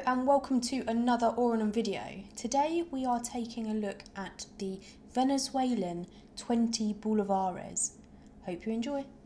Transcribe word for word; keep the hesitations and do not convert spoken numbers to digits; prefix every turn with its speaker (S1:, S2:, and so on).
S1: and welcome to another Oranon video. Today we are taking a look at the Venezuelan twenty Bolivares. Hope you enjoy.